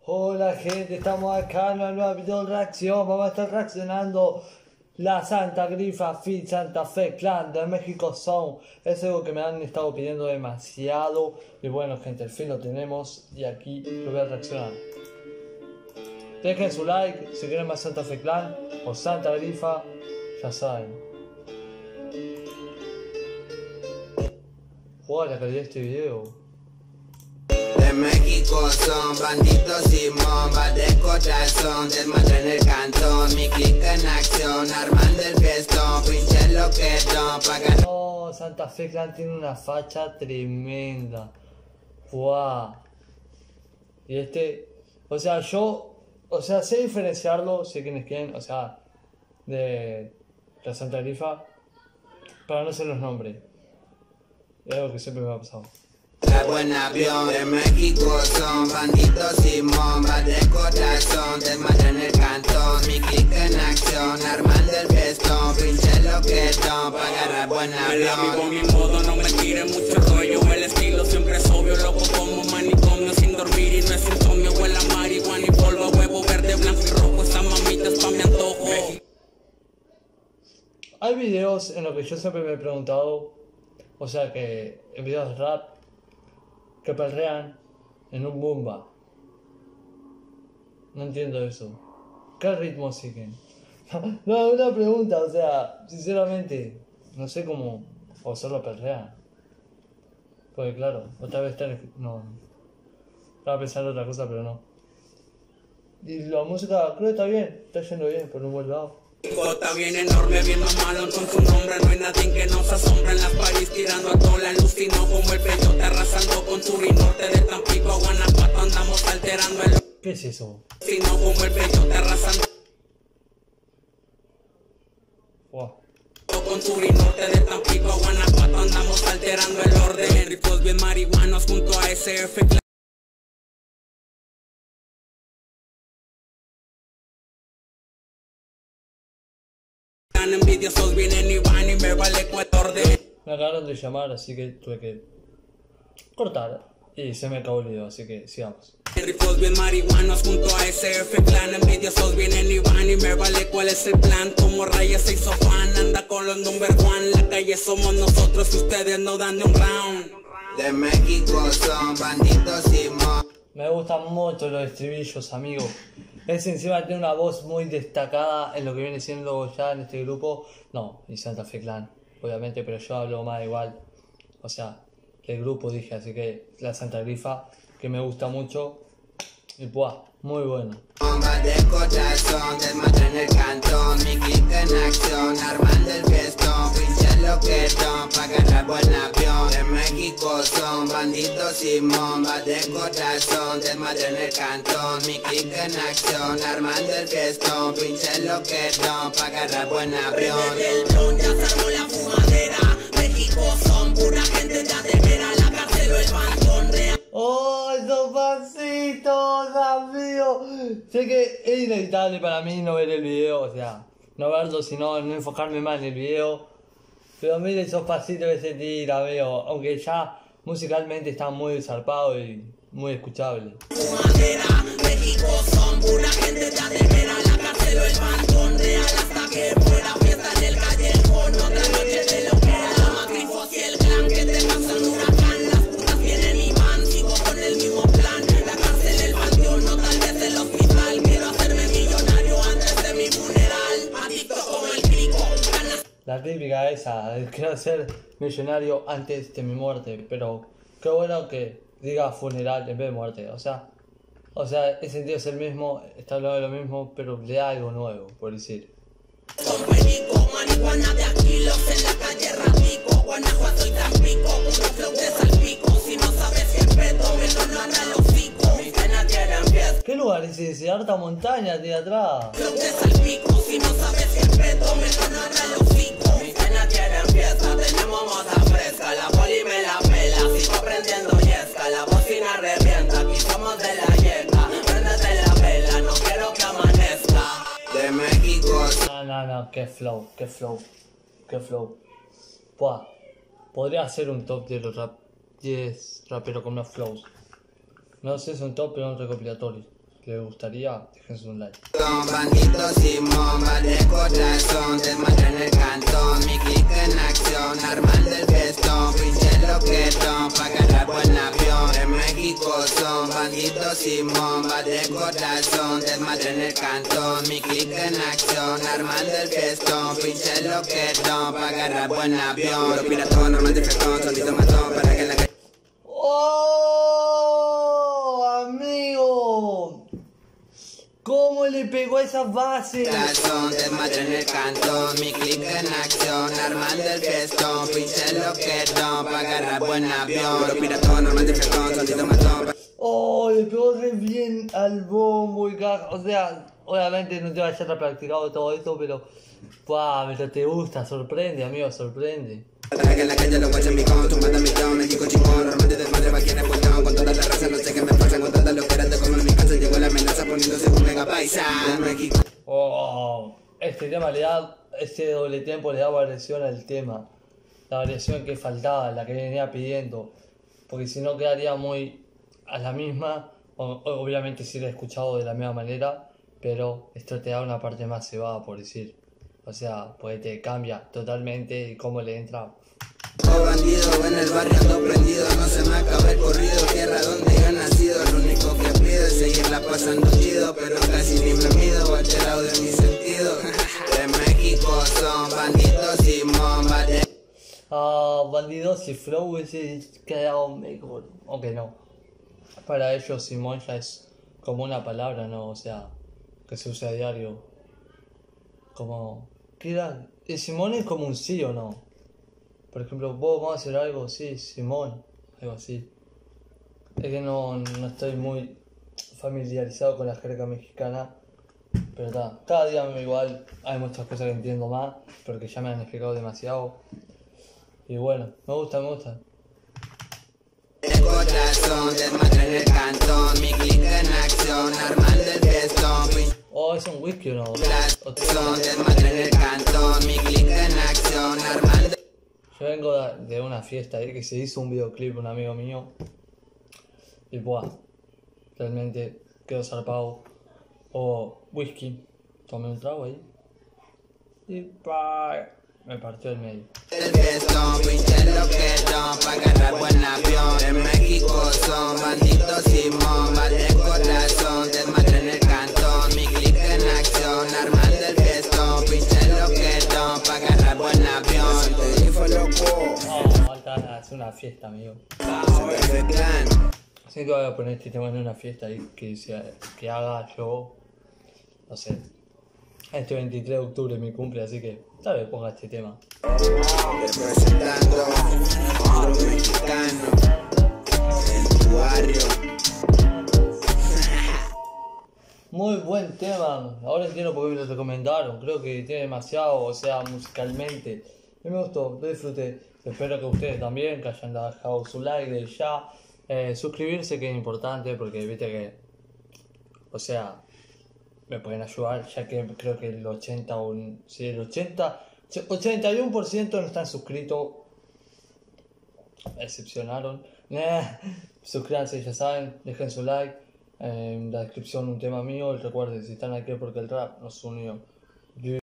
Hola gente, estamos acá en una nueva video reacción. Vamos a estar reaccionando la Santa Grifa Feat Santa Fe Clan de México Zone. Es algo que me han estado pidiendo demasiado. Y bueno gente, al fin lo tenemos y aquí lo voy a reaccionar. Dejen su like si quieren más Santa Fe Clan o Santa Grifa, ya saben. Wow, la calidad de este video. De México son banditos y bombas de corazón, desmadre en el cantón, mi clic en acción, armando el fiestón, pinche loquetón, pagan. No, Santa Fe Clan tiene una facha tremenda. Wow. Y o sea, sé diferenciarlo, sé quién es quién, o sea, de la Santa Grifa, pero no sé los nombres. Es algo que siempre me ha pasado. La buen avión de México son banditos y bombas de corazón, desmadre en el cantón, mi clic en acción, armando el fiestón, pinche loquetón, pa' agarrar buen avión. Vivo mi modo, no me tire mucho rollo, el estilo siempre es obvio, loco como manicomio, sin dormir y no es insomnio, huele a marihuana y polvo, huevo verde, blanco y rojo, esa mamita es pa' mi antojo. Hay videos en los que yo siempre me he preguntado, o sea que en videos de rap, que perrean en un bomba. No entiendo eso. ¿Qué ritmo siguen? No, una pregunta, o sea, sinceramente, no sé cómo o solo perrean. Porque claro, otra vez no. Estaba pensando otra cosa, pero no. Y la música creo que está bien, está yendo bien, por un buen lado. Está bien enorme, bien mamalón con su nombre. No hay nadie que nos asombra en las París, tirando a toda la luz, sino como el peyote arrasando con su norte de Tampico a Guanajuato. Andamos alterando el. ¿Qué es eso? Sino como el peyote arrasando. Wow. Con su norte de Tampico a Guanajuato. Andamos alterando el orden. Ricos bien marihuanos junto a SF. Envidiosos vienen y van y me vale cuál orden. Me acabaron de llamar, así que tuve que cortar. Y se me acabó el video, así que sigamos. Ricos bien marihuanos junto a SF Clan. Envidiosos vienen y van y me vale cuál es el plan. Como Raya se hizo fan, anda con los number one. La calle somos nosotros y ustedes no dan de un round. De México son banditos y bombas. Me gustan mucho los estribillos, amigo. Él encima tiene una voz muy destacada en lo que viene siendo ya en este grupo. No, y Santa Fe Clan, obviamente, pero yo hablo más igual. O sea, el grupo dije, así que la Santa Grifa, que me gusta mucho. Y pues, muy bueno. Bombas de corazón, desmadre en el cantón, mi clic en acción, armando el fiestón, pinche loquetón, pa' agarrar buen avión. De México son banditos y bombas de corazón, desmadre en el cantón, mi clic en acción, armando el fiestón, pinche loquetón, pa' agarrar buen avión. Desde el blon ya se armó la fumadera. México son pura gente ya de vera, la cárcel o el bandón real. ¡Oh, esos pasitos, amigo! Sé que es inevitable para mí no ver el video, o sea, no verlo, sino no enfocarme más en el video. Pero mire esos pasitos que se tira, amigo, aunque ya musicalmente está muy zarpado y muy escuchable. Fumadera, México son pura gente ya de vera, la cárcel o el bandón real hasta que fuera fiesta en el callejón. Otra noche de lo que era la Grifos y el clan que te causan huracán. Las putas vienen y van, sigo con el mismo plan. La cárcel, el panteón, no tal vez el hospital. Quiero hacerme millonario antes de mi funeral. Adicto como el crico, ganas. La típica esa, de quiero ser millonario antes de mi muerte, pero qué bueno que diga funeral en vez de muerte, o sea, el sentido es el mismo, está hablando de lo mismo, pero le da algo nuevo, por decir. Con perico, marihuana de Aquilos en la calle Ratico, Guanajuato y Tampico, puro flow de salpico. Si no sabes si es pedo, menos no abra el hocico. Mis venas tienen pies. ¿Qué lugar es ese? Harta montaña de atrás. Flow de salpico, si no sabes si es pedo, menos no abra el hocico. Mis venas tienen fiesta, tenemos moda fresca, la poli me la pela, sigo prendiendo yesca, la bocina revienta, aquí somos de la yeca, préndete la vela, no quiero que amanezca. De México No, qué flow. Buah, podría ser un top de los 10 raperos con más flows. No sé si es un top, pero un recopilatorio. les gustaría, déjense un like. Bandito Simón, va de corazón, desmadre en el cantón, mi clic en acción, armando el festón, pinche loquetón, pa' agarrar buen avión. En México son bandito Simón, va de corazón, desmadre en el cantón, mi clic en acción, armando el festón, pinche loquetón, pa' agarrar buen avión. Los piratón, armando el festón, solito matón, para que en la calle. ¡Oh, amigo! ¿Cómo le pegó a esa base? Corazón, desmadre en el cantón, mi clic en acción, armando el festón, pinche loquetón, pa' agarrar buen avión. Los piratón, armando el festón, solito matón. Oh, le pegó re bien al bombo y caja. O sea, obviamente no te vayas a practicado todo esto, pero pero te gusta, sorprende, amigo, sorprende. Que en la calle lo guachan mi con, tumbando mi town, México chingón, armando desmadre, va quien es puestón, con toda la raza, no sé qué me pasan, con todas las loqueras de como en mi casa, llegó la amenaza poniéndose un mega paisa de México. Oh, este tema le da, este doble tempo le da variación al tema. La variación que faltaba, la que venía pidiendo. Porque si no quedaría muy a la misma. Obviamente si lo he escuchado de la misma manera. Pero esto te da una parte más cebada, por decir. O sea, pues te cambia totalmente y cómo le entra. Oh bandido, en el barrio ando prendido, no se me acaba el corrido, tierra donde yo he nacido, lo único que pido es seguirla pasando chido, pero casi ni me mido, alterado de mi sentido. De México son bandidos Simón, vale. Bandidos y flow hubiese quedado mejor, aunque no. Para ellos Simón ya es como una palabra, ¿no? O sea, que se usa a diario. Como, ¿qué era? Simón es como un sí o no. Por ejemplo, vos vamos a hacer algo, sí, Simón, algo así. Es que no estoy muy familiarizado con la jerga mexicana. Pero está, cada día igual hay muchas cosas que entiendo más, porque ya me han explicado demasiado. Y bueno, me gusta. El corazón, desmadre en el cantón, mi clic en acción, armando el festón. Oh, ¿es un whisky o no? Corazón, desmadre en el cantón, mi clic en acción, armando. Yo vengo de una fiesta ahí que se hizo un videoclip, un amigo mío. Y realmente quedó zarpado. Whisky, tomé un trago ahí. Y me partió el medio. El festón, pinche loquetón, pa' agarrar buen avión. En México son banditos Simón, va de corazón, desmadre en el cantón, mi clic en acción, armando el festón, pinche loquetón, pa' agarrar buen avión. Es una fiesta, amigo. Ese clan. Así que voy a poner este tema en una fiesta ahí que haga yo, no sé, este 23 de octubre es mi cumple, así que tal vez ponga este tema. Representando a los mexicanos en tu barrio. Muy buen tema, ahora entiendo por qué me lo recomendaron, creo que tiene demasiado, o sea, musicalmente. A mí me gustó, lo disfruté, espero que ustedes también, que hayan dejado su like de ya. Suscribirse que es importante porque viste que, o sea, me pueden ayudar ya que creo que el 81% no están suscritos, excepcionaron. Suscríbanse, ya saben, dejen su like, en la descripción un tema mío y recuerden si están aquí porque el rap nos unió.